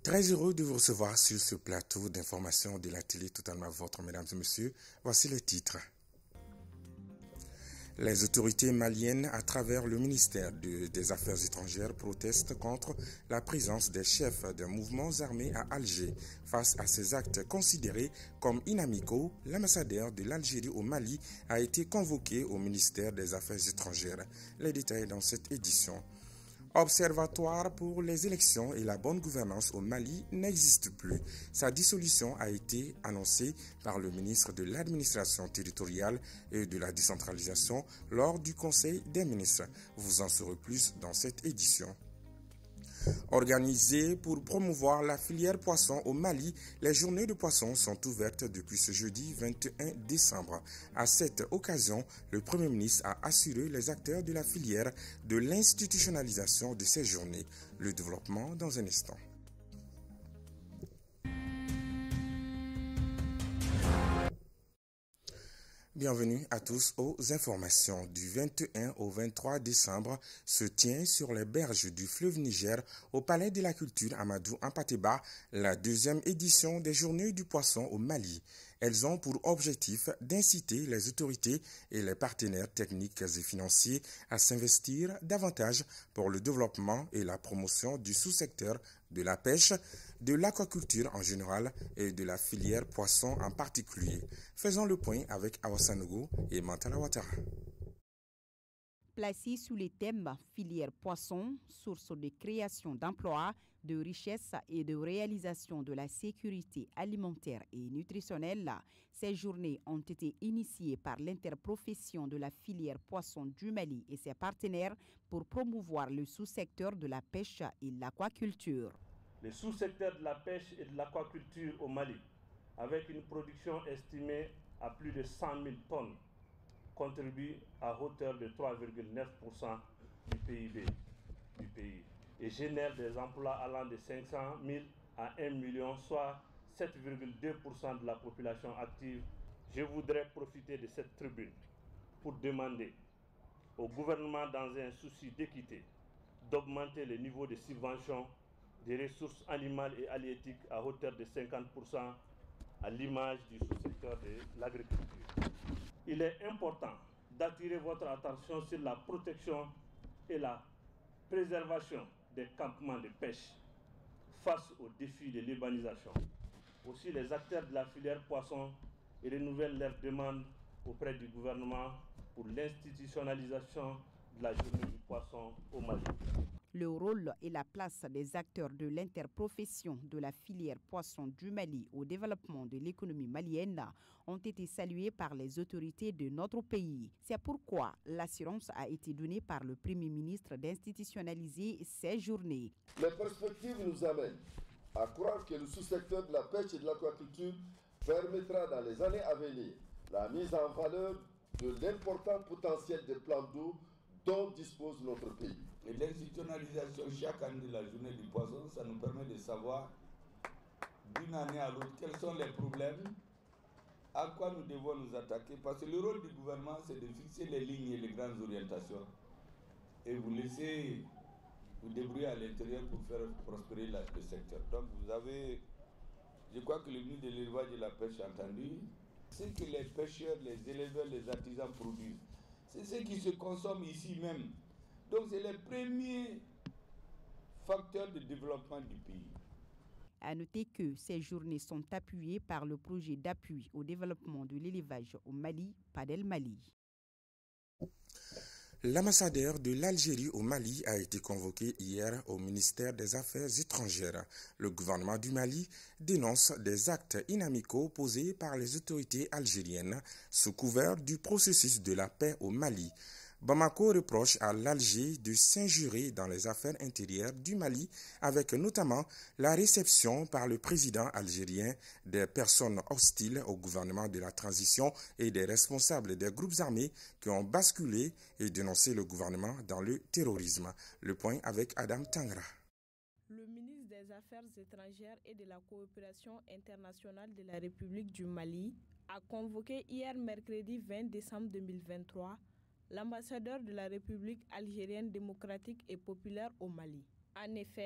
Très heureux de vous recevoir sur ce plateau d'information de la télé totalement vôtre, mesdames et messieurs. Voici les titres. Les autorités maliennes, à travers le ministère des Affaires étrangères, protestent contre la présence des chefs des mouvements armés à Alger. Face à ces actes considérés comme inamicaux, l'ambassadeur de l'Algérie au Mali a été convoqué au ministère des Affaires étrangères. Les détails dans cette édition. Observatoire pour les élections et la bonne gouvernance au Mali n'existe plus. Sa dissolution a été annoncée par le ministre de l'Administration territoriale et de la décentralisation lors du Conseil des ministres. Vous en saurez plus dans cette édition. Organisées pour promouvoir la filière poisson au Mali, les journées de poisson sont ouvertes depuis ce jeudi 21 décembre. À cette occasion, le Premier ministre a assuré les acteurs de la filière de l'institutionnalisation de ces journées. Le développement dans un instant. Bienvenue à tous aux informations. Du 21 au 23 décembre se tient sur les berges du fleuve Niger, au Palais de la Culture Amadou Hampâté-Bâ, la deuxième édition des Journées du Poisson au Mali. Elles ont pour objectif d'inciter les autorités et les partenaires techniques et financiers à s'investir davantage pour le développement et la promotion du sous-secteur de la pêche, de l'aquaculture en général et de la filière poisson en particulier. Faisons le point avec Awa Sanogo et Mantala Ouattara. Placé sous les thèmes filière poisson, source de création d'emplois, de richesse et de réalisation de la sécurité alimentaire et nutritionnelle, ces journées ont été initiées par l'interprofession de la filière poisson du Mali et ses partenaires pour promouvoir le sous-secteur de la pêche et l'aquaculture. Le sous-secteur de la pêche et de l'aquaculture au Mali, avec une production estimée à plus de 100 000 tonnes, contribue à hauteur de 3,9% du PIB du pays et génère des emplois allant de 500 000 à 1 million, soit 7,2% de la population active. Je voudrais profiter de cette tribune pour demander au gouvernement, dans un souci d'équité, d'augmenter le niveau de subvention des ressources animales et halieutiques à hauteur de 50%, à l'image du sous-secteur de l'agriculture. Il est important d'attirer votre attention sur la protection et la préservation des campements de pêche face aux défis de l'urbanisation. Aussi, les acteurs de la filière poisson renouvellent leurs demandes auprès du gouvernement pour l'institutionnalisation de la journée du poisson au Mali. Le rôle et la place des acteurs de l'interprofession de la filière poisson du Mali au développement de l'économie malienne ont été salués par les autorités de notre pays. C'est pourquoi l'assurance a été donnée par le Premier ministre d'institutionnaliser ces journées. Les perspectives nous amènent à croire que le sous-secteur de la pêche et de l'aquaculture permettra dans les années à venir la mise en valeur de l'important potentiel des plans d'eau dont dispose notre pays. Et l'institutionnalisation chaque année de la journée du poisson, ça nous permet de savoir d'une année à l'autre quels sont les problèmes, à quoi nous devons nous attaquer. Parce que le rôle du gouvernement, c'est de fixer les lignes et les grandes orientations. Et vous laissez vous débrouiller à l'intérieur pour faire prospérer le secteur. Donc vous avez, je crois que le ministre de l'élevage et de la pêche a entendu, c'est que les pêcheurs, les éleveurs, les artisans produisent. C'est ce qui se consomme ici même. Donc c'est le premier facteur de développement du pays. À noter que ces journées sont appuyées par le projet d'appui au développement de l'élevage au Mali, Padel Mali. L'ambassadeur de l'Algérie au Mali a été convoqué hier au ministère des Affaires étrangères. Le gouvernement du Mali dénonce des actes inamicaux posés par les autorités algériennes sous couvert du processus de la paix au Mali. Bamako reproche à l'Alger de s'injurer dans les affaires intérieures du Mali, avec notamment la réception par le président algérien des personnes hostiles au gouvernement de la transition et des responsables des groupes armés qui ont basculé et dénoncé le gouvernement dans le terrorisme. Le point avec Adam Tangra. Le ministre des Affaires étrangères et de la coopération internationale de la République du Mali a convoqué hier mercredi 20 décembre 2023 l'ambassadeur de la République algérienne démocratique et populaire au Mali. En effet,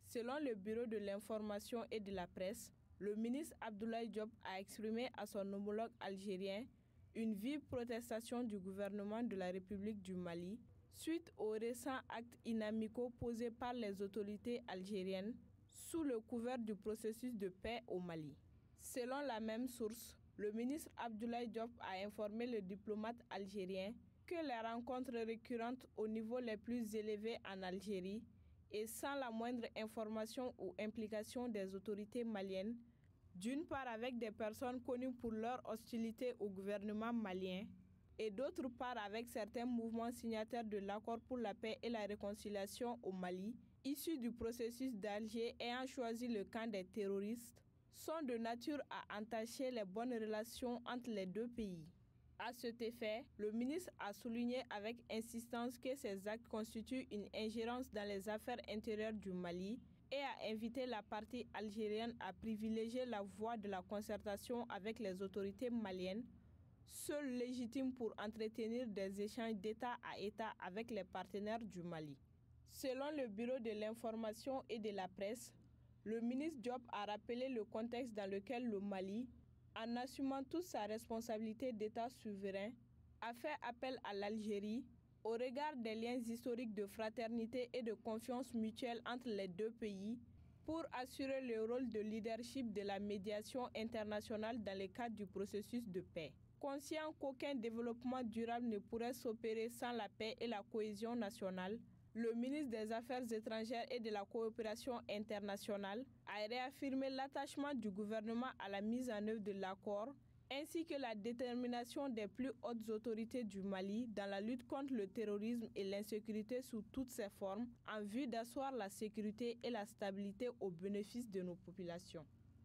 Selon le Bureau de l'information et de la presse, le ministre Abdoulaye Diop a exprimé à son homologue algérien une vive protestation du gouvernement de la République du Mali suite aux récents actes inamicaux posés par les autorités algériennes sous le couvert du processus de paix au Mali. Selon la même source, le ministre Abdoulaye Diop a informé le diplomate algérien que les rencontres récurrentes au niveau les plus élevés en Algérie et sans la moindre information ou implication des autorités maliennes, d'une part avec des personnes connues pour leur hostilité au gouvernement malien et d'autre part avec certains mouvements signataires de l'accord pour la paix et la réconciliation au Mali, issus du processus d'Alger ayant choisi le camp des terroristes, sont de nature à entacher les bonnes relations entre les deux pays. À cet effet, le ministre a souligné avec insistance que ces actes constituent une ingérence dans les affaires intérieures du Mali et a invité la partie algérienne à privilégier la voie de la concertation avec les autorités maliennes, seule légitime pour entretenir des échanges d'État à État avec les partenaires du Mali. Selon le Bureau de l'information et de la presse, le ministre Diop a rappelé le contexte dans lequel le Mali, en assumant toute sa responsabilité d'État souverain, a fait appel à l'Algérie au regard des liens historiques de fraternité et de confiance mutuelle entre les deux pays pour assurer le rôle de leadership de la médiation internationale dans le cadre du processus de paix. Conscient qu'aucun développement durable ne pourrait s'opérer sans la paix et la cohésion nationale, le ministre des Affaires étrangères et de la coopération internationale a réaffirmé l'attachement du gouvernement à la mise en œuvre de l'accord ainsi que la détermination des plus hautes autorités du Mali dans la lutte contre le terrorisme et l'insécurité sous toutes ses formes en vue d'asseoir la sécurité et la stabilité au bénéfice de nos populations.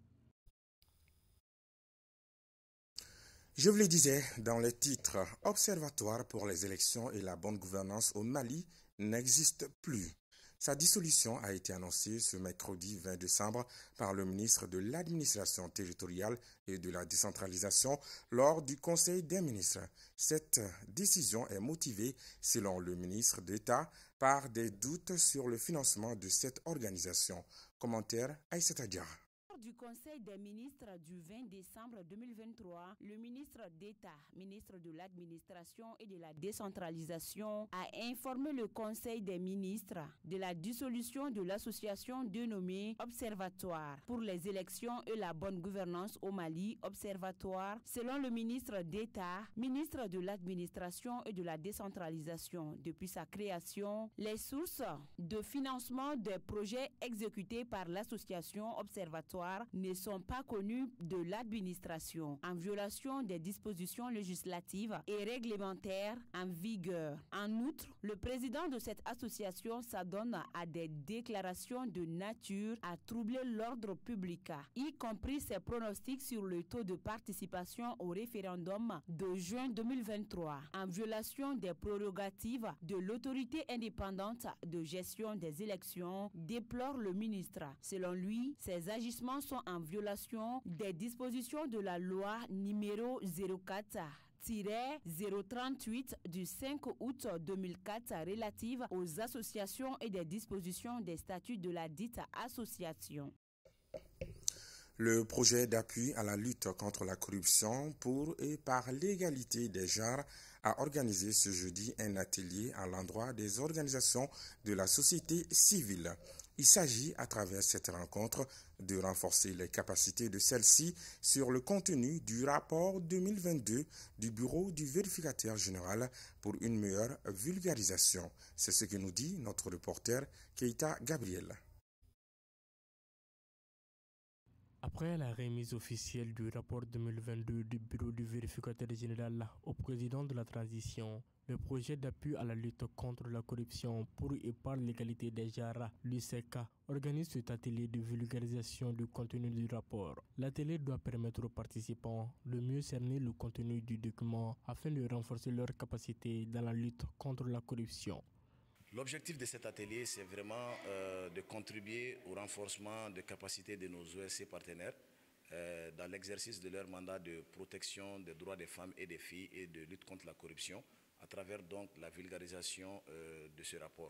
Je vous le disais dans les titres, Observatoire pour les élections et la bonne gouvernance au Mali n'existe plus. Sa dissolution a été annoncée ce mercredi 20 décembre par le ministre de l'Administration territoriale et de la décentralisation lors du Conseil des ministres. Cette décision est motivée, selon le ministre d'État, par des doutes sur le financement de cette organisation. Commentaire Aïssata Diarra. Du Conseil des ministres du 20 décembre 2023, le ministre d'État, ministre de l'Administration et de la décentralisation, a informé le Conseil des ministres de la dissolution de l'association dénommée Observatoire pour les élections et la bonne gouvernance au Mali, Observatoire. Selon le ministre d'État, ministre de l'Administration et de la décentralisation, depuis sa création, les sources de financement des projets exécutés par l'association Observatoire ne sont pas connus de l'administration, en violation des dispositions législatives et réglementaires en vigueur. En outre, le président de cette association s'adonne à des déclarations de nature à troubler l'ordre public, y compris ses pronostics sur le taux de participation au référendum de juin 2023, en violation des prérogatives de l'autorité indépendante de gestion des élections, déplore le ministre. Selon lui, ces agissements sont en violation des dispositions de la loi numéro 04-038 du 5 août 2004 relative aux associations et des dispositions des statuts de la dite association. Le projet d'appui à la lutte contre la corruption pour et par l'égalité des genres a organisé ce jeudi un atelier à l'endroit des organisations de la société civile. Il s'agit, à travers cette rencontre, de renforcer les capacités de celles-ci sur le contenu du rapport 2022 du Bureau du vérificateur général pour une meilleure vulgarisation. C'est ce que nous dit notre reporter Keita Gabriel. Après la remise officielle du rapport 2022 du Bureau du vérificateur général au président de la transition, le projet d'appui à la lutte contre la corruption pour et par l'égalité des genres, l'UCK, organise cet atelier de vulgarisation du contenu du rapport. L'atelier doit permettre aux participants de mieux cerner le contenu du document afin de renforcer leurs capacités dans la lutte contre la corruption. L'objectif de cet atelier, c'est vraiment de contribuer au renforcement de capacités de nos OSC partenaires dans l'exercice de leur mandat de protection des droits des femmes et des filles et de lutte contre la corruption à travers donc la vulgarisation de ce rapport.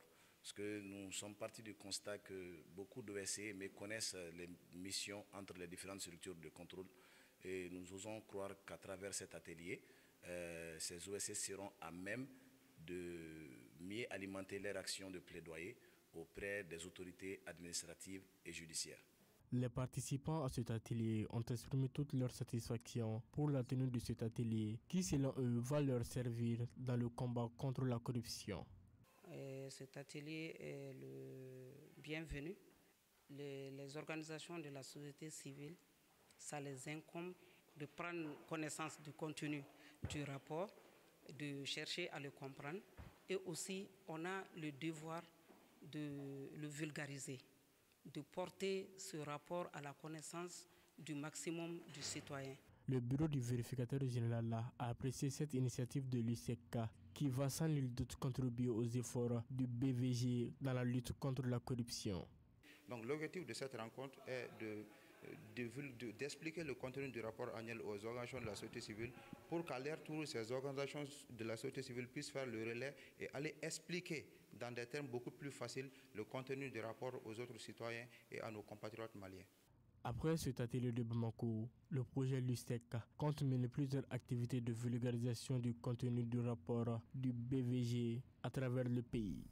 Parce que nous sommes partis du constat que beaucoup d'OSC méconnaissent les missions entre les différentes structures de contrôle. Et nous osons croire qu'à travers cet atelier, ces OSC seront à même de mieux alimenter leur action de plaidoyer auprès des autorités administratives et judiciaires. Les participants à cet atelier ont exprimé toute leur satisfaction pour la tenue de cet atelier qui, selon eux, va leur servir dans le combat contre la corruption. Cet atelier est le bienvenu. Les organisations de la société civile, ça les incombe de prendre connaissance du contenu du rapport, de chercher à le comprendre, et aussi on a le devoir de le vulgariser, de porter ce rapport à la connaissance du maximum du citoyen. Le bureau du vérificateur général a apprécié cette initiative de l'UCK qui va sans nul doute contribuer aux efforts du BVG dans la lutte contre la corruption. Donc l'objectif de cette rencontre est d'expliquer le contenu du rapport annuel aux organisations de la société civile pour qu'à leur tour, ces organisations de la société civile puissent faire le relais et aller expliquer dans des termes beaucoup plus faciles le contenu du rapport aux autres citoyens et à nos compatriotes maliens. Après cet atelier de Bamako, le projet LUSTEC compte mener plusieurs activités de vulgarisation du contenu du rapport du BVG à travers le pays.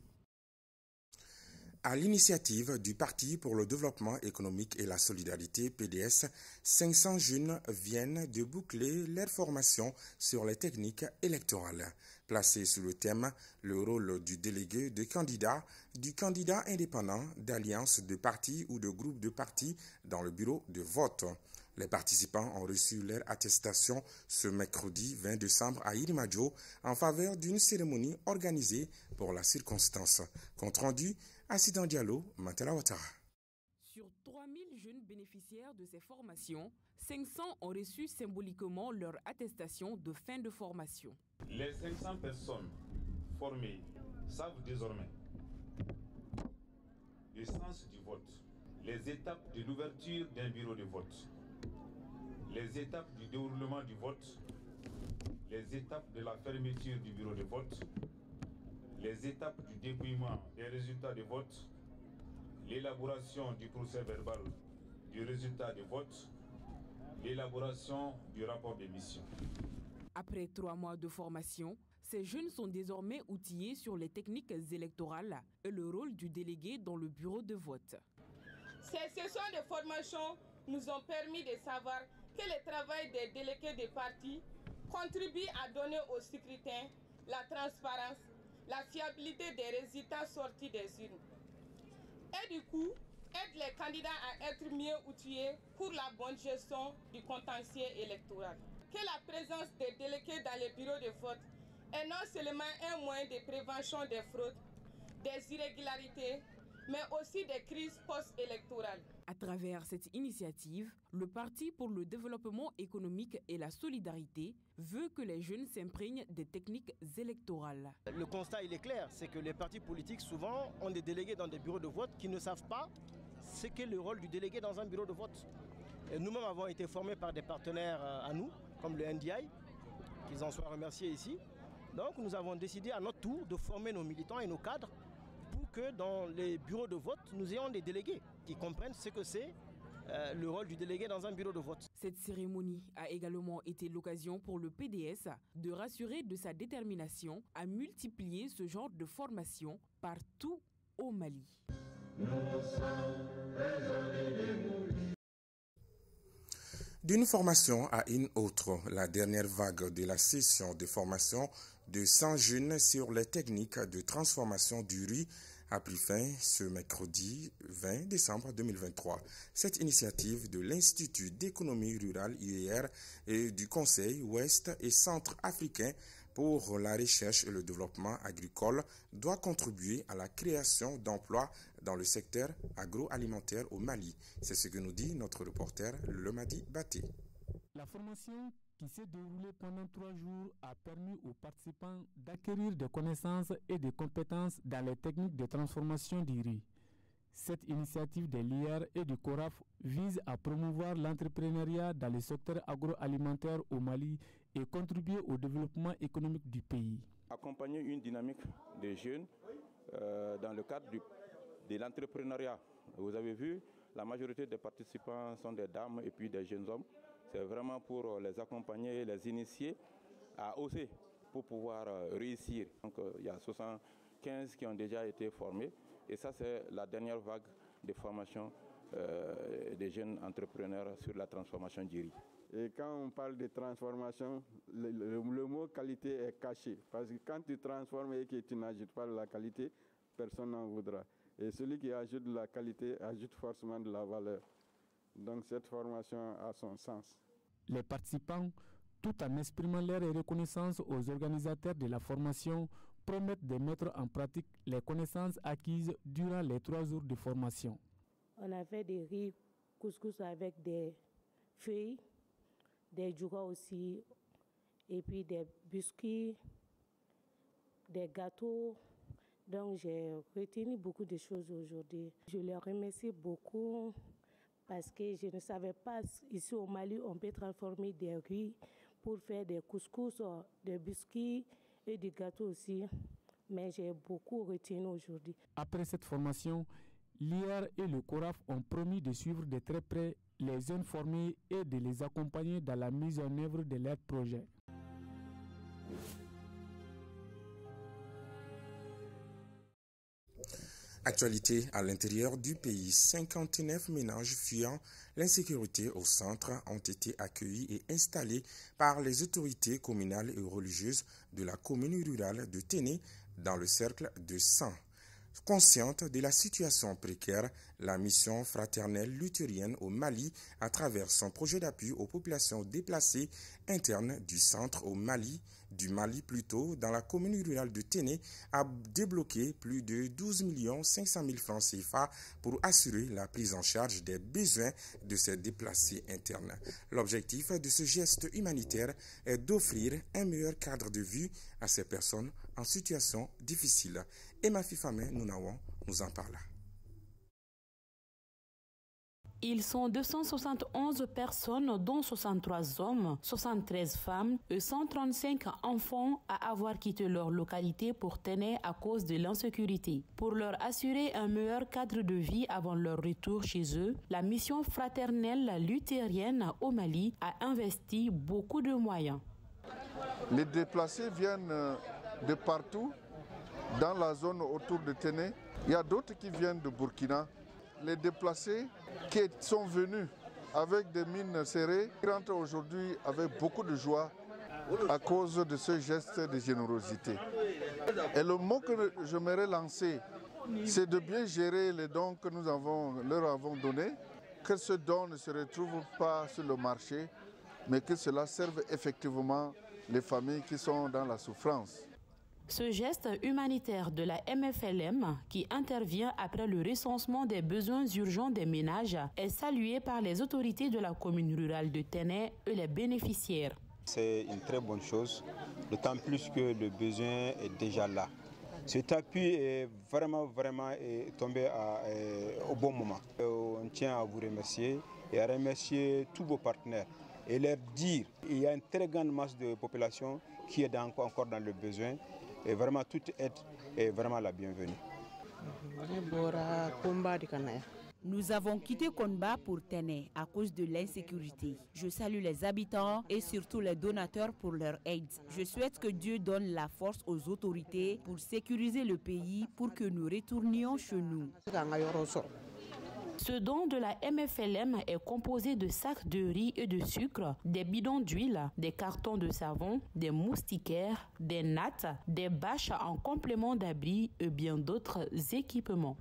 À l'initiative du Parti pour le développement économique et la solidarité, PDS, 500 jeunes viennent de boucler leur formation sur les techniques électorales. Placés sous le thème « Le rôle du délégué de candidat, du candidat indépendant, d'alliance de partis ou de groupe de partis dans le bureau de vote ». Les participants ont reçu leur attestation ce mercredi 20 décembre à Irimadjo en faveur d'une cérémonie organisée pour la circonstance. Compte rendu, Accident Diallo, Mantela Ouattara. Sur 3000 jeunes bénéficiaires de ces formations, 500 ont reçu symboliquement leur attestation de fin de formation. Les 500 personnes formées savent désormais le sens du vote, les étapes de l'ouverture d'un bureau de vote, les étapes du déroulement du vote, les étapes de la fermeture du bureau de vote, les étapes du dépouillement des résultats de vote, l'élaboration du procès verbal du résultat de vote, l'élaboration du rapport de mission. Après 3 mois de formation, ces jeunes sont désormais outillés sur les techniques électorales et le rôle du délégué dans le bureau de vote. Ces sessions de formation nous ont permis de savoir que le travail des délégués des partis contribue à donner aux scrutins la transparence, la fiabilité des résultats sortis des urnes. Et du coup, aide les candidats à être mieux outillés pour la bonne gestion du contentieux électoral. Que la présence des délégués dans les bureaux de vote est non seulement un moyen de prévention des fraudes, des irrégularités, mais aussi des crises post-électorales. À travers cette initiative, le Parti pour le développement économique et la solidarité veut que les jeunes s'imprègnent des techniques électorales. Le constat il est clair, c'est que les partis politiques souvent ont des délégués dans des bureaux de vote qui ne savent pas ce qu'est le rôle du délégué dans un bureau de vote. Nous-mêmes avons été formés par des partenaires à nous, comme le NDI, qu'ils en soient remerciés ici. Donc nous avons décidé à notre tour de former nos militants et nos cadres pour que dans les bureaux de vote, nous ayons des délégués qui comprennent ce que c'est le rôle du délégué dans un bureau de vote. Cette cérémonie a également été l'occasion pour le PDS de rassurer de sa détermination à multiplier ce genre de formation partout au Mali. D'une formation à une autre, la dernière vague de la session de formation de 100 jeunes sur les techniques de transformation du riz a pris fin ce mercredi 20 décembre 2023. Cette initiative de l'Institut d'économie rurale UER et du Conseil ouest et centre africain pour la recherche et le développement agricole doit contribuer à la création d'emplois dans le secteur agroalimentaire au Mali. C'est ce que nous dit notre reporter Lemadi Baté. La formation qui s'est déroulée pendant 3 jours a permis aux participants d'acquérir des connaissances et des compétences dans les techniques de transformation du riz. Cette initiative de l'IR et du CORAF vise à promouvoir l'entrepreneuriat dans le secteur agroalimentaire au Mali et contribuer au développement économique du pays. Accompagner une dynamique des jeunes dans le cadre de l'entrepreneuriat. Vous avez vu, la majorité des participants sont des dames et puis des jeunes hommes. C'est vraiment pour les accompagner et les initier à oser pour pouvoir réussir. Donc il y a 75 qui ont déjà été formés et ça c'est la dernière vague de formation des jeunes entrepreneurs sur la transformation du riz. Et quand on parle de transformation, le mot qualité est caché. Parce que quand tu transformes et que tu n'ajoutes pas de la qualité, personne n'en voudra. Et celui qui ajoute de la qualité ajoute forcément de la valeur. Donc cette formation a son sens. Les participants, tout en exprimant leur reconnaissance aux organisateurs de la formation, promettent de mettre en pratique les connaissances acquises durant les 3 jours de formation. On a fait des riz couscous avec des feuilles, des djouga aussi, et puis des biscuits, des gâteaux. Donc j'ai retenu beaucoup de choses aujourd'hui. Je les remercie beaucoup parce que je ne savais pas, ici au Mali, on peut transformer des riz pour faire des couscous, des biscuits et des gâteaux aussi. Mais j'ai beaucoup retenu aujourd'hui. Après cette formation, l'IR et le CORAF ont promis de suivre de très près les jeunes formés et de les accompagner dans la mise en œuvre de leurs projets. Actualité à l'intérieur du pays, 59 ménages fuyant l'insécurité au centre ont été accueillis et installés par les autorités communales et religieuses de la commune rurale de Téné dans le cercle de 100. Consciente de la situation précaire, la mission fraternelle luthérienne au Mali, à travers son projet d'appui aux populations déplacées internes du centre au Mali, dans la commune rurale de Téné, a débloqué plus de 12 500 000 francs CFA pour assurer la prise en charge des besoins de ces déplacés internes. L'objectif de ce geste humanitaire est d'offrir un meilleur cadre de vie à ces personnes en situation difficile. Emma Fifame Nounawon nous en parle. Ils sont 271 personnes, dont 63 hommes, 73 femmes et 135 enfants à avoir quitté leur localité pour Téné à cause de l'insécurité. Pour leur assurer un meilleur cadre de vie avant leur retour chez eux, la mission fraternelle luthérienne au Mali a investi beaucoup de moyens. Les déplacés viennent de partout dans la zone autour de Téné. Il y a d'autres qui viennent de Burkina. Les déplacés qui sont venus avec des mines serrées rentrent aujourd'hui avec beaucoup de joie à cause de ce geste de générosité. Et le mot que j'aimerais lancer, c'est de bien gérer les dons que nous leur avons donnés, que ce don ne se retrouve pas sur le marché, mais que cela serve effectivement les familles qui sont dans la souffrance. Ce geste humanitaire de la MFLM, qui intervient après le recensement des besoins urgents des ménages, est salué par les autorités de la commune rurale de Téné et les bénéficiaires. C'est une très bonne chose, d'autant plus que le besoin est déjà là. Cet appui est vraiment tombé au bon moment. On tient à vous remercier et à remercier tous vos partenaires et leur dire qu'il y a une très grande masse de population qui est encore dans le besoin. Et vraiment, toute aide est vraiment la bienvenue. Nous avons quitté Konba pour Téné à cause de l'insécurité. Je salue les habitants et surtout les donateurs pour leur aide. Je souhaite que Dieu donne la force aux autorités pour sécuriser le pays pour que nous retournions chez nous. Ce don de la MFLM est composé de sacs de riz et de sucre, des bidons d'huile, des cartons de savon, des moustiquaires, des nattes, des bâches en complément d'abri et bien d'autres équipements.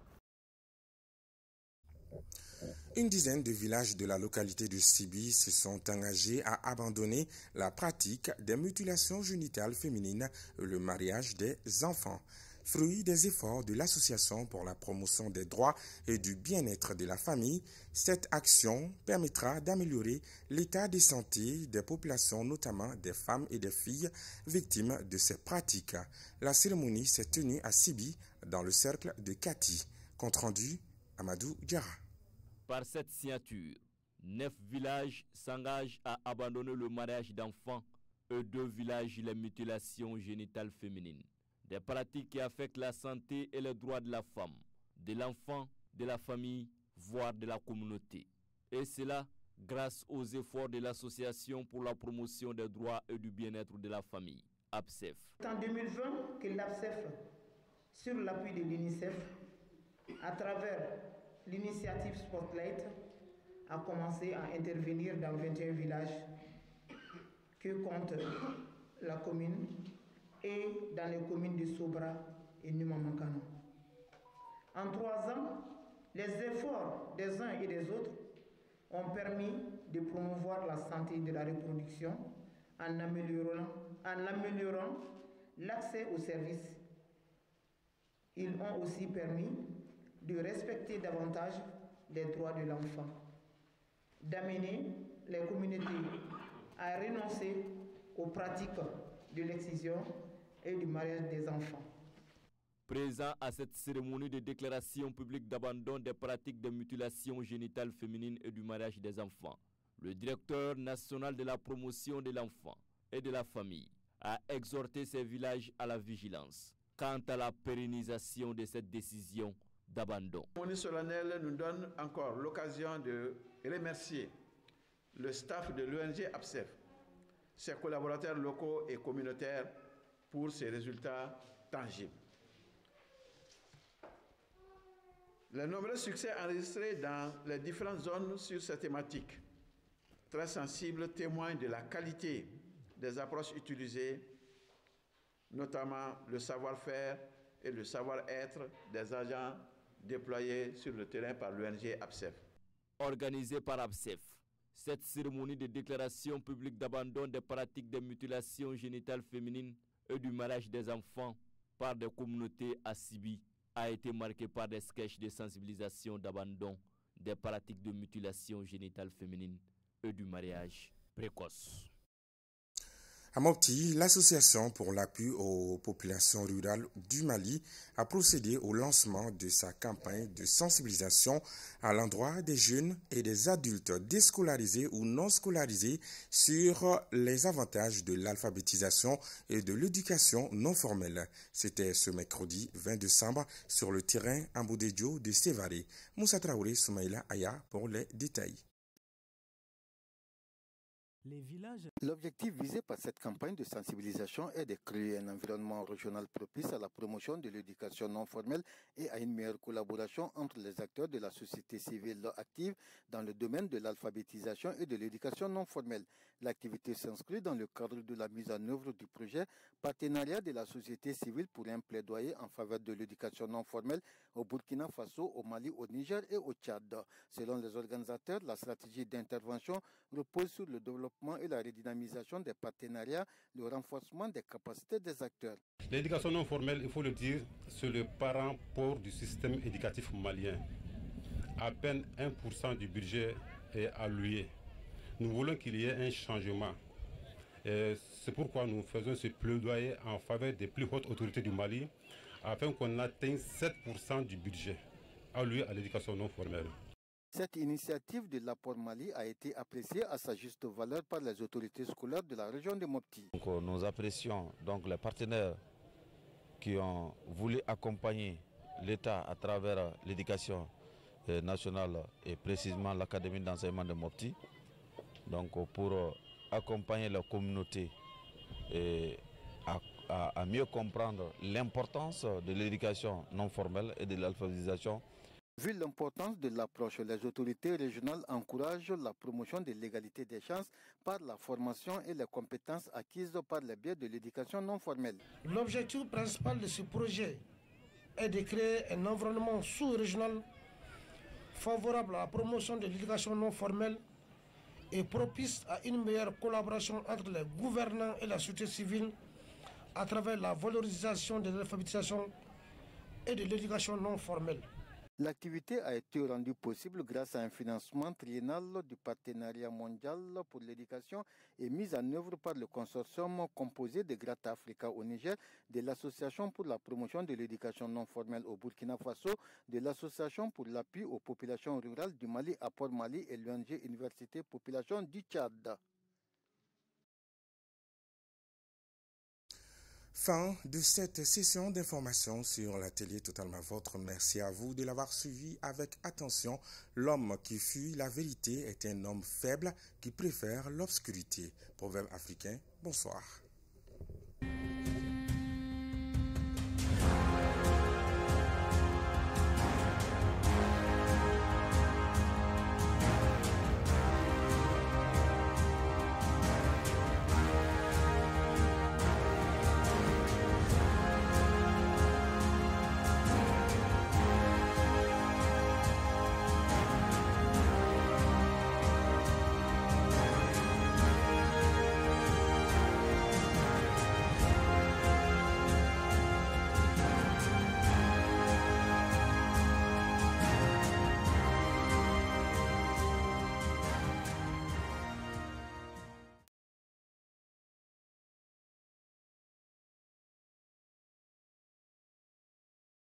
Une dizaine de villages de la localité de Sibi se sont engagés à abandonner la pratique des mutilations génitales féminines et le mariage des enfants. Fruit des efforts de l'Association pour la promotion des droits et du bien-être de la famille, cette action permettra d'améliorer l'état de santé des populations, notamment des femmes et des filles victimes de ces pratiques. La cérémonie s'est tenue à Sibi, dans le cercle de Kati. Compte rendu, Amadou Diarra. Par cette signature, 9 villages s'engagent à abandonner le mariage d'enfants et 2 villages les mutilations génitales féminines. des pratiques qui affectent la santé et les droits de la femme, de l'enfant, de la famille, voire de la communauté. Et cela grâce aux efforts de l'Association pour la promotion des droits et du bien-être de la famille, APSEF. C'est en 2020 que l'APSEF, sur l'appui de l'UNICEF, à travers l'initiative Spotlight, a commencé à intervenir dans 21 villages que compte la commune et dans les communes de Sobra et Numamankano. En 3 ans, les efforts des uns et des autres ont permis de promouvoir la santé de la reproduction en améliorant l'accès aux services. Ils ont aussi permis de respecter davantage les droits de l'enfant, d'amener les communautés à renoncer aux pratiques de l'excision et du mariage des enfants. Présent à cette cérémonie de déclaration publique d'abandon des pratiques de mutilation génitale féminine et du mariage des enfants, le directeur national de la promotion de l'enfant et de la famille a exhorté ces villages à la vigilance quant à la pérennisation de cette décision d'abandon. La cérémonie solennelle nous donne encore l'occasion de remercier le staff de l'ONG APSEF, ses collaborateurs locaux et communautaires pour ces résultats tangibles. Les nombreux succès enregistrés dans les différentes zones sur cette thématique, très sensibles, témoignent de la qualité des approches utilisées, notamment le savoir-faire et le savoir-être des agents déployés sur le terrain par l'ONG APSEF. Organisée par APSEF, cette cérémonie de déclaration publique d'abandon des pratiques de mutilation génitale féminine et du mariage des enfants par des communautés à Sibi a été marquée par des sketchs de sensibilisation d'abandon des pratiques de mutilation génitale féminine et du mariage précoce. À Mopti, l'Association pour l'appui aux populations rurales du Mali a procédé au lancement de sa campagne de sensibilisation à l'endroit des jeunes et des adultes déscolarisés ou non scolarisés sur les avantages de l'alphabétisation et de l'éducation non formelle. C'était ce mercredi 20 décembre sur le terrain Ambodedjo de Sévaré. Moussa Traoré, Soumaïla Aya pour les détails. L'objectif visé par cette campagne de sensibilisation est de créer un environnement régional propice à la promotion de l'éducation non formelle et à une meilleure collaboration entre les acteurs de la société civile active dans le domaine de l'alphabétisation et de l'éducation non formelle. L'activité s'inscrit dans le cadre de la mise en œuvre du projet Partenariat de la société civile pour un plaidoyer en faveur de l'éducation non formelle au Burkina Faso, au Mali, au Niger et au Tchad. Selon les organisateurs, la stratégie d'intervention repose sur le développement et la redynamisation des partenariats, le renforcement des capacités des acteurs. L'éducation non formelle, il faut le dire, c'est le parent pauvre du système éducatif malien. À peine 1% du budget est alloué. Nous voulons qu'il y ait un changement. C'est pourquoi nous faisons ce plaidoyer en faveur des plus hautes autorités du Mali afin qu'on atteigne 7% du budget alloué à l'éducation non formelle. Cette initiative de l'apport Mali a été appréciée à sa juste valeur par les autorités scolaires de la région de Mopti. Donc, nous apprécions donc les partenaires qui ont voulu accompagner l'État à travers l'éducation nationale et précisément l'Académie d'enseignement de Mopti, donc pour accompagner la communauté et à mieux comprendre l'importance de l'éducation non formelle et de l'alphabétisation. Vu l'importance de l'approche, les autorités régionales encouragent la promotion de l'égalité des chances par la formation et les compétences acquises par le biais de l'éducation non formelle. L'objectif principal de ce projet est de créer un environnement sous-régional favorable à la promotion de l'éducation non formelle et propice à une meilleure collaboration entre les gouvernants et la société civile à travers la valorisation de l'alphabétisation et de l'éducation non formelle. L'activité a été rendue possible grâce à un financement triennal du Partenariat mondial pour l'éducation et mise en œuvre par le consortium composé de Grata Africa au Niger, de l'Association pour la promotion de l'éducation non formelle au Burkina Faso, de l'Association pour l'appui aux populations rurales du Mali à Port Mali et l'ONG Université Population du Tchad. Fin de cette session d'information sur la télé Totalement Vôtre. Merci à vous de l'avoir suivi avec attention. L'homme qui fuit la vérité est un homme faible qui préfère l'obscurité. Proverbe africain, bonsoir.